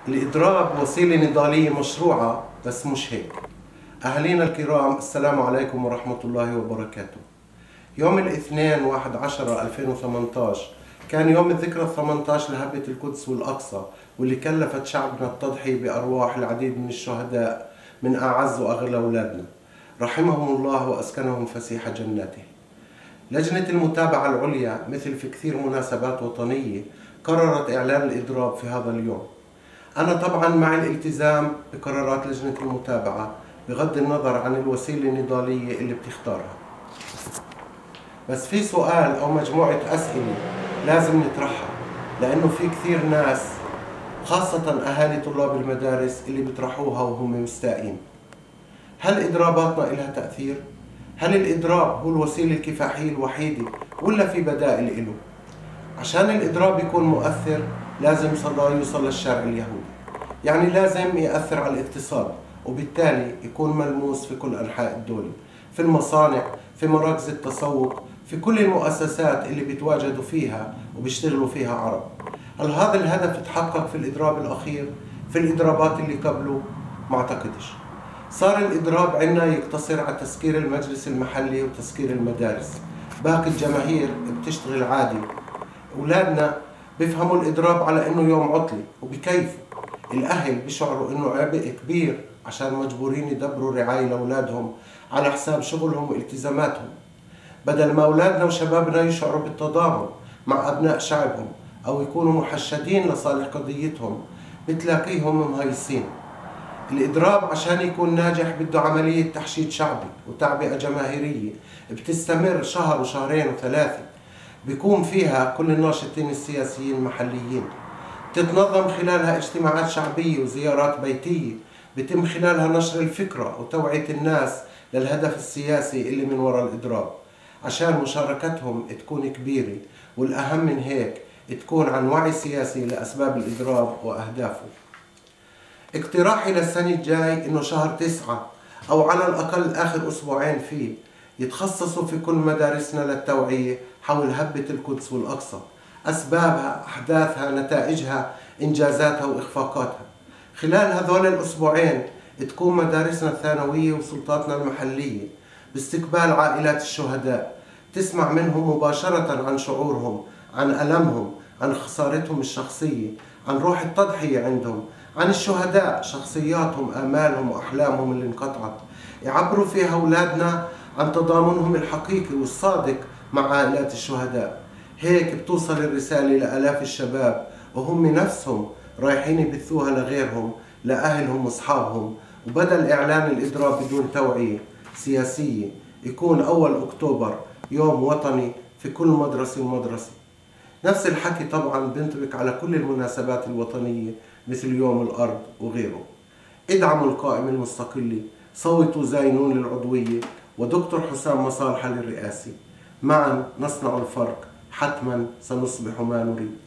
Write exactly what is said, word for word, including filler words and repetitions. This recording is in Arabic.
الإضراب وسيلة نضالية مشروعة، بس مش هيك. أهالينا الكرام، السلام عليكم ورحمة الله وبركاته. يوم الاثنين واحد عشرة ألفين وثمانية عشر كان يوم الذكرى الثامنة عشر لهبة القدس والأقصى، واللي كلفت شعبنا التضحية بأرواح العديد من الشهداء من أعز وأغلى أولادنا، رحمهم الله وأسكنهم فسيح جناته. لجنة المتابعة العليا مثل في كثير مناسبات وطنية قررت إعلان الإضراب في هذا اليوم. أنا طبعا مع الالتزام بقرارات لجنة المتابعة بغض النظر عن الوسيلة النضالية اللي بتختارها، بس في سؤال أو مجموعة أسئلة لازم نطرحها، لأنه في كثير ناس خاصة أهالي طلاب المدارس اللي بيطرحوها وهم مستائين. هل إضراباتنا إلها تأثير؟ هل الإضراب هو الوسيلة الكفاحية الوحيدة ولا في بدائل إله؟ عشان الإضراب يكون مؤثر لازم صداه يوصل للشارع اليهودي، يعني لازم يأثر على الاقتصاد، وبالتالي يكون ملموس في كل أنحاء الدولة، في المصانع، في مراكز التسوق، في كل المؤسسات اللي بيتواجدوا فيها وبيشتغلوا فيها عرب. هل هذا الهدف تحقق في الإضراب الأخير؟ في الإضرابات اللي قبله؟ ما أعتقدش. صار الإضراب عندنا يقتصر على تسكير المجلس المحلي وتسكير المدارس، باقي الجماهير بتشتغل عادي. أولادنا بيفهموا الإضراب على إنه يوم عطلة وبكيفوا. الأهل بيشعروا إنه عبء كبير عشان مجبورين يدبروا رعاية لأولادهم على حساب شغلهم والتزاماتهم، بدل ما أولادنا وشبابنا يشعروا بالتضامن مع أبناء شعبهم أو يكونوا محشدين لصالح قضيتهم بتلاقيهم مهيصين. الإضراب عشان يكون ناجح بده عملية تحشيد شعبي وتعبئة جماهيرية بتستمر شهر وشهرين وثلاثة، بيكون فيها كل الناشطين السياسيين المحليين، تتنظم خلالها اجتماعات شعبية وزيارات بيتية بيتم خلالها نشر الفكرة وتوعية الناس للهدف السياسي اللي من وراء الإضراب، عشان مشاركتهم تكون كبيرة، والأهم من هيك تكون عن وعي سياسي لأسباب الإضراب وأهدافه. اقتراحي للسنة الجاي إنه شهر تسعة أو على الأقل آخر أسبوعين فيه يتخصصوا في كل مدارسنا للتوعية حول هبة القدس والأقصى، أسبابها، أحداثها، نتائجها، إنجازاتها وإخفاقاتها. خلال هذول الأسبوعين تكون مدارسنا الثانوية وسلطاتنا المحلية باستقبال عائلات الشهداء، تسمع منهم مباشرة عن شعورهم، عن ألمهم، عن خسارتهم الشخصية، عن روح التضحية عندهم، عن الشهداء، شخصياتهم، آمالهم وأحلامهم اللي انقطعت. يعبروا فيها أولادنا عن تضامنهم الحقيقي والصادق مع عائلات الشهداء. هيك بتوصل الرسالة لآلاف الشباب وهم نفسهم رايحين يبثوها لغيرهم، لأهلهم وأصحابهم. وبدل إعلان الإضراب بدون توعية سياسية، يكون أول أكتوبر يوم وطني في كل مدرسة ومدرسة. نفس الحكي طبعا بينطبق على كل المناسبات الوطنية مثل يوم الأرض وغيره. ادعموا القائمة المستقلة، صوتوا زاينون للعضوية ودكتور حسام مصالحة للرئاسة. معا نصنع الفرق، حتما سنصبح ما نريد.